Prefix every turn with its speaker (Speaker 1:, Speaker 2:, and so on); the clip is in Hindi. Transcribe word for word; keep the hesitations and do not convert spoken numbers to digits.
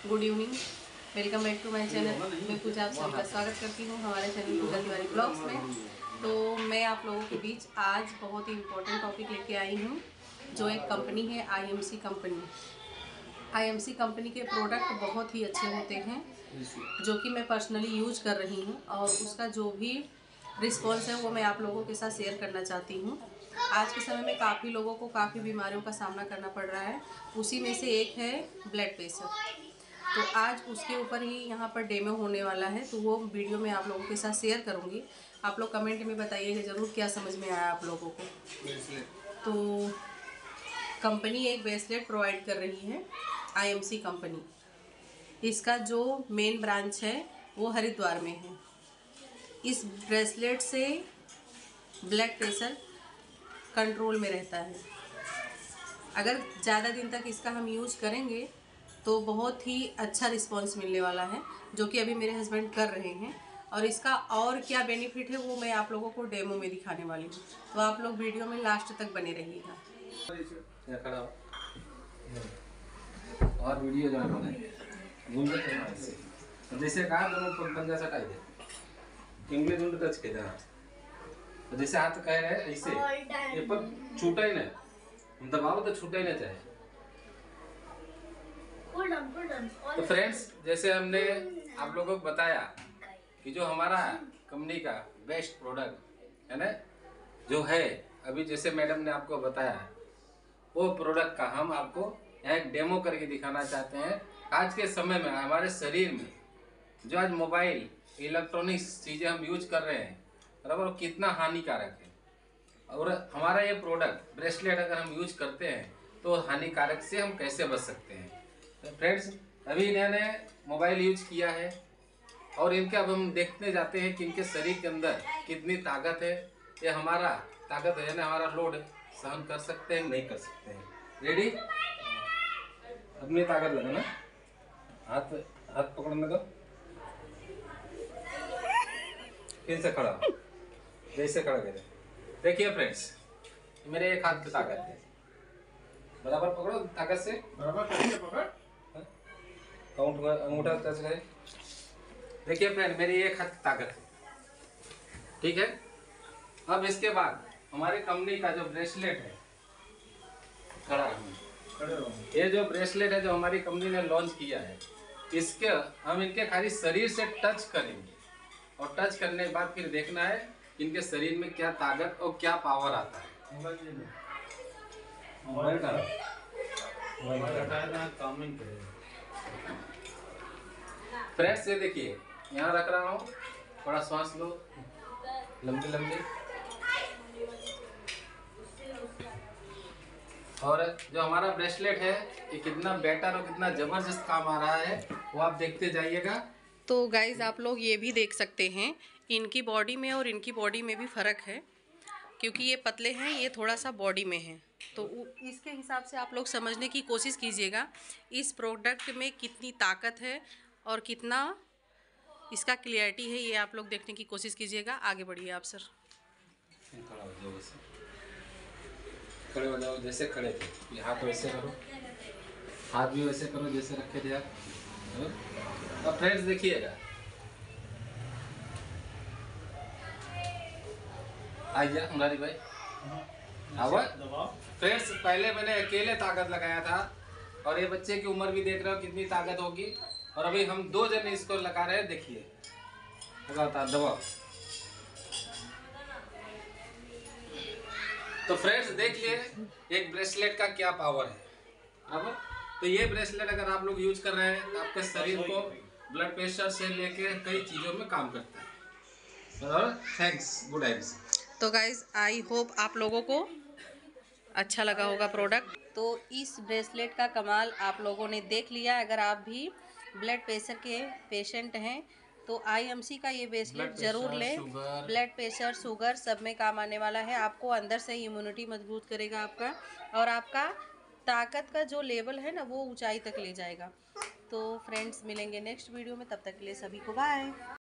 Speaker 1: Good evening, welcome back to my channel. मैं पूजा आप सभी का स्वागत करती हूँ हमारे चैनल पूजा तिवारी ब्लॉग्स में। तो मैं आप लोगों के बीच आज बहुत ही इम्पोर्टेंट टॉपिक लेके आई हूँ, जो एक कंपनी है आईएमसी कंपनी। आईएमसी कंपनी के प्रोडक्ट बहुत ही अच्छे होते हैं, जो कि मैं पर्सनली यूज कर रही हूँ, और उसका जो भी रिस्पॉन्स है वो मैं आप लोगों के साथ शेयर करना चाहती हूँ। आज के समय में काफ़ी लोगों को काफ़ी बीमारियों का सामना करना पड़ रहा है, उसी में से एक है ब्लड प्रेशर। तो आज उसके ऊपर ही यहाँ पर डेमो होने वाला है, तो वो वीडियो मैं आप लोगों के साथ शेयर करूँगी। आप लोग कमेंट में बताइएगा ज़रूर क्या समझ में आया आप लोगों को। तो कंपनी एक ब्रेसलेट प्रोवाइड कर रही है, आईएमसी कंपनी। इसका जो मेन ब्रांच है वो हरिद्वार में है। इस ब्रेसलेट से ब्लड प्रेशर कंट्रोल में रहता है। अगर ज़्यादा दिन तक इसका हम यूज़ करेंगे तो बहुत ही अच्छा रिस्पांस मिलने वाला है, जो कि अभी मेरे हस्बैंड कर रहे हैं। और इसका और क्या बेनिफिट है वो मैं आप लोगों को डेमो में दिखाने वाली हूँ, तो आप लोग वीडियो में लास्ट तक बने रहिएगा।
Speaker 2: और वीडियो जो है बनाए जैसे कहा दोनों पंजा सटाई दे, इंग्लिश में टच के देना। तो जैसे हाथ कह रहे हैं ऐसे, ये पर छूटा ही नहीं, दबाओ तो छूटा ही नहीं चाहिए। तो फ्रेंड्स, जैसे हमने आप लोगों को बताया कि जो हमारा कंपनी का बेस्ट प्रोडक्ट है ना, जो है अभी जैसे मैडम ने आपको बताया, वो प्रोडक्ट का हम आपको यहाँ एक डेमो करके दिखाना चाहते हैं। आज के समय में हमारे शरीर में जो आज मोबाइल इलेक्ट्रॉनिक्स चीज़ें हम यूज कर रहे हैं, बराबर, वो कितना हानिकारक है। और हमारा ये प्रोडक्ट ब्रेसलेट अगर हम यूज करते हैं तो हानिकारक से हम कैसे बच सकते हैं। तो फ्रेंड्स, अभी इन्होंने मोबाइल यूज किया है और इनके अब हम देखने जाते हैं कि इनके शरीर के अंदर कितनी ताकत है। ये हमारा ताकत है ना, हमारा लोड सहन कर सकते हैं नहीं कर सकते हैं। रेडी? अपनी ताकत लगाना, हाथ हाथ पकड़ने दो, फिर से खड़ा, जैसे खड़ा करे। देखिए फ्रेंड्स, मेरे एक हाथ की ताकत है, बराबर पकड़ो ताकत से, बराबर कैसे पकड़, काउंट हुआ, अंगूठा टच करे। देखिए फ्रेंड, मेरी एक हाथ की ताकत है, ठीक है। अब इसके बाद हमारी कंपनी का जो ब्रेसलेट है, खड़ा खड़े रहो, ये जो ब्रेसलेट है जो हमारी कंपनी ने लॉन्च किया है, इसके हम इनके खाली शरीर से टच करेंगे, और टच करने के बाद फिर देखना है इनके शरीर में क्या ताकत और क्या पावर आता है। मोबाइल का फ्रेंड्स, ये देखिए यहाँ रख रहा हूँ, थोड़ा सांस लो लंबी लंबी। और जो हमारा ब्रेसलेट है ये कितना बेटर और कितना जबरदस्त काम आ रहा है वो आप देखते जाइएगा।
Speaker 1: तो गाइज, आप लोग ये भी देख सकते हैं इनकी बॉडी में और इनकी बॉडी में भी फ़र्क है, क्योंकि ये पतले हैं, ये थोड़ा सा बॉडी में है। तो इसके हिसाब से आप लोग समझने की कोशिश कीजिएगा इस प्रोडक्ट में कितनी ताकत है और कितना इसका क्लियरिटी है, ये आप लोग देखने की कोशिश कीजिएगा। आगे बढ़िए आप सर।
Speaker 2: खड़ा हो जाओ, वैसे खड़े हो जाओ जैसे खड़े थे, हाथ वैसे करो, हाथ भी वैसे करो जैसे रखे थे आप। अब फ्रेंड्स देखिएगा, आइए मुरारी भाई, आवा। फ्रेंड्स, पहले मैंने अकेले ताकत लगाया था, और ये बच्चे की उम्र भी देख रहे हो कितनी ताकत होगी, और अभी हम दो जने इसको लगा रहे हैं। देखिए लगातार दबाओ। तो फ्रेंड्स देखिए एक ब्रेसलेट का क्या पावर है, बराबर। तो ये ब्रेसलेट अगर आप लोग यूज कर रहे हैं तो आपके शरीर को ब्लड प्रेशर से लेके कई चीज़ों में काम करता है। और थैंक्स, गुड हैब्स।
Speaker 1: तो गाइज, आई होप आप लोगों को अच्छा लगा होगा प्रोडक्ट। तो इस ब्रेसलेट का कमाल आप लोगों ने देख लिया। अगर आप भी ब्लड प्रेशर के पेशेंट हैं तो आईएमसी का ये ब्रेसलेट ज़रूर लें। ब्लड प्रेशर, शुगर सब में काम आने वाला है। आपको अंदर से इम्यूनिटी मजबूत करेगा आपका, और आपका ताकत का जो लेवल है ना वो ऊंचाई तक ले जाएगा। तो फ्रेंड्स, मिलेंगे नेक्स्ट वीडियो में, तब तक के लिए सभी को बाय।